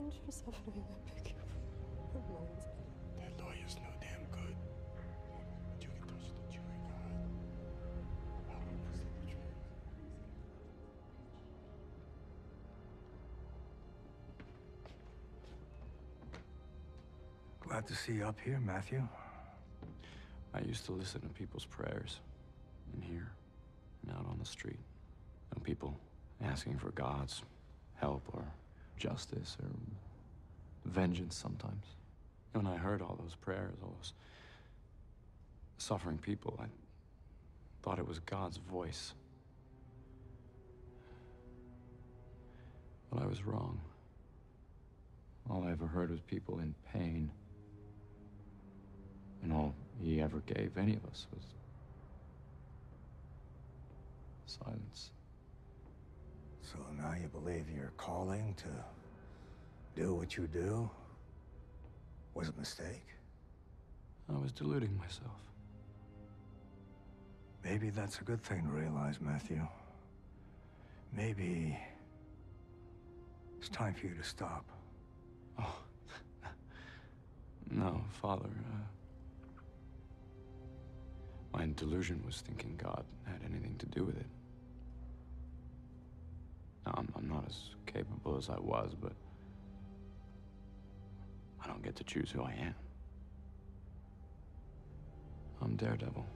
avenge your suffering. I beg you. For Lord's sake. That lawyer's no damn good. But you can touch the jury, God. How do I present the truth? Glad to see you up here, Matthew. I used to listen to people's prayers in here and out on the street. And people asking for God's help or justice or vengeance sometimes. When I heard all those prayers, all those suffering people, I thought it was God's voice. But I was wrong. All I ever heard was people in pain. And all he ever gave any of us was silence. So now you believe your calling to do what you do was a mistake? I was deluding myself. Maybe that's a good thing to realize, Matthew. Maybe it's time for you to stop. Oh, no, Father. My delusion was thinking God had anything to do with it. Now, I'm not as capable as I was, but I don't get to choose who I am. I'm Daredevil.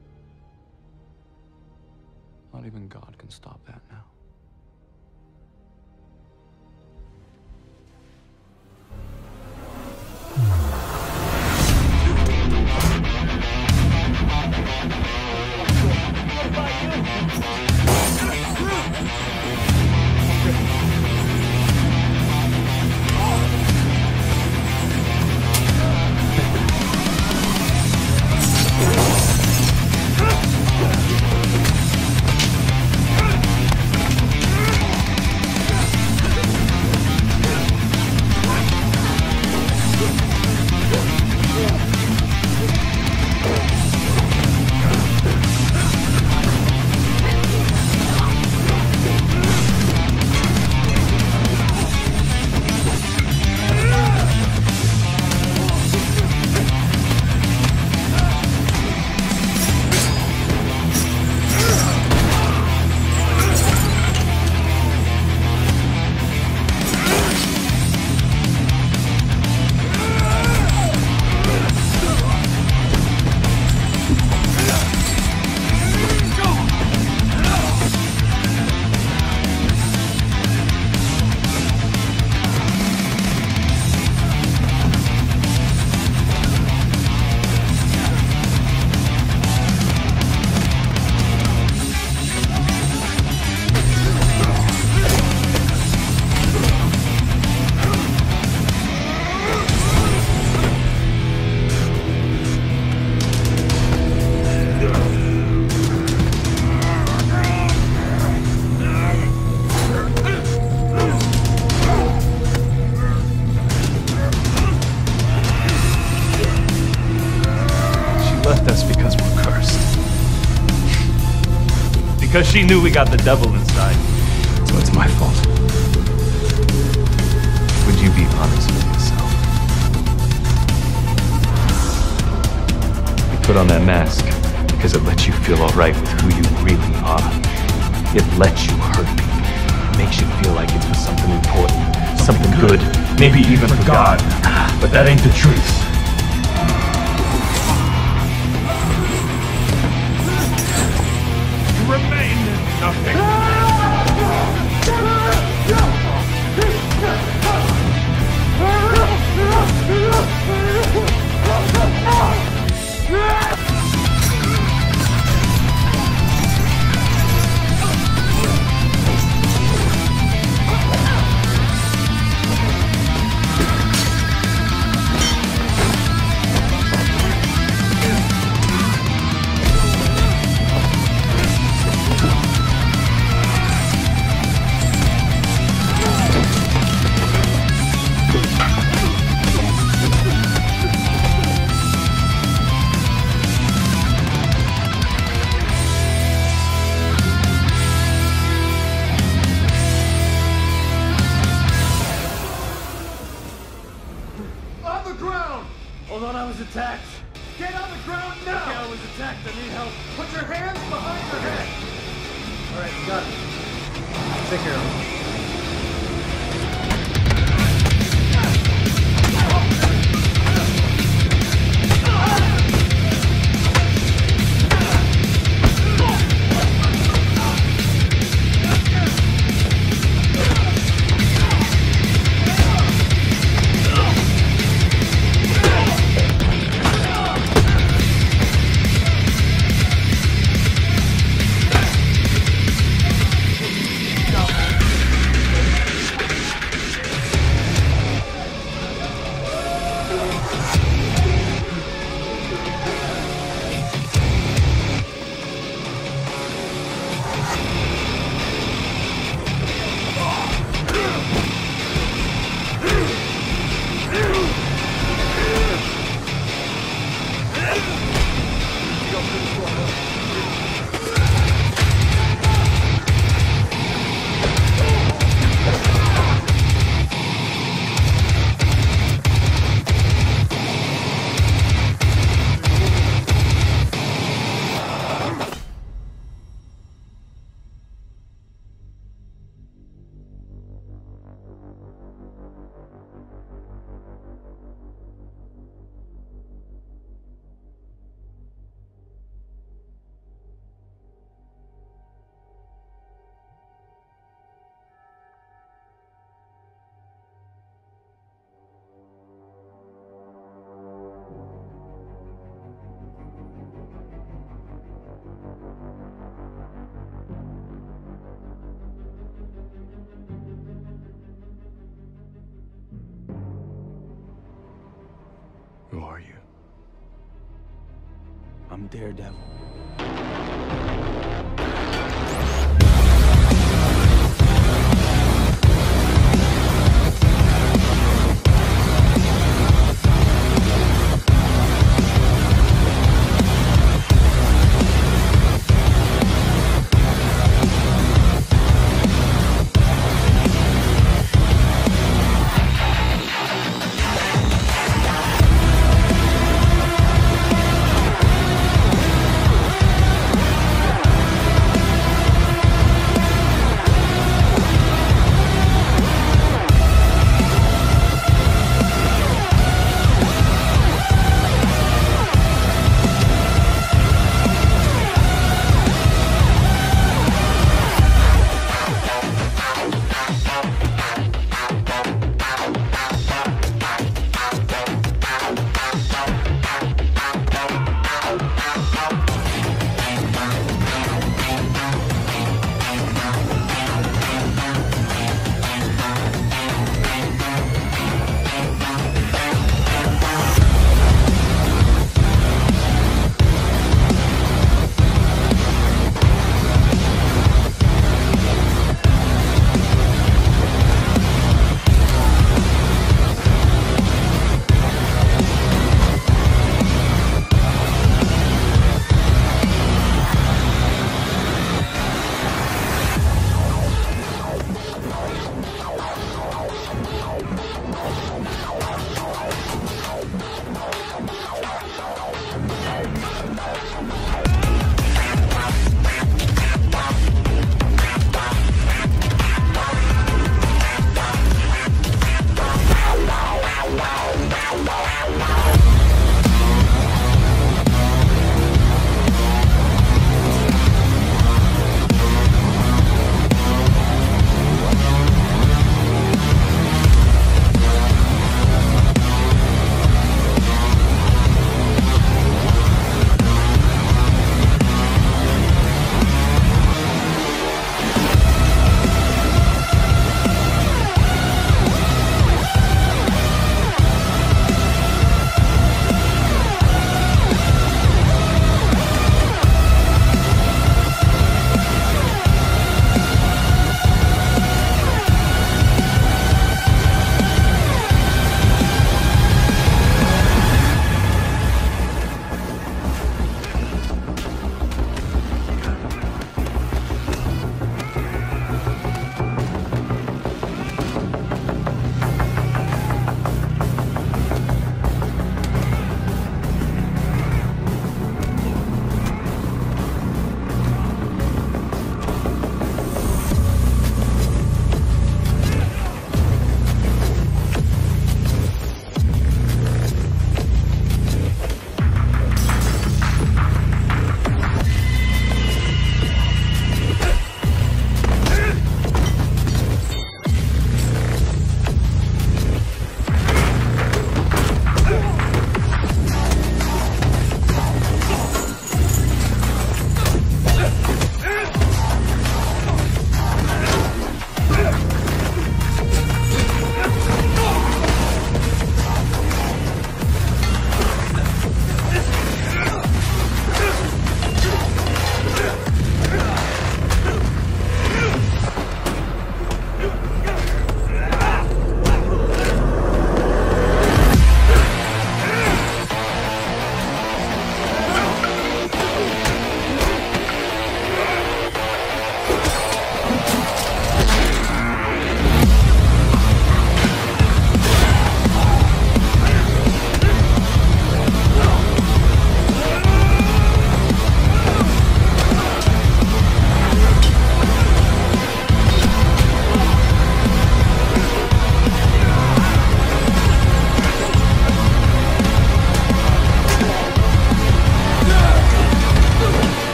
Not even God can stop that now. Because she knew we got the devil inside. So it's my fault. Would you be honest with yourself? You put on that mask because it lets you feel alright with who you really are. It lets you hurt people. It makes you feel like it's for something important, something good, maybe even for God. But that ain't the truth. Remain nothing. was attacked. Get on the ground now! Mikhail was attacked. I need help. Put your hands behind your head. All right, got it. Take care of him. Who are you? I'm Daredevil.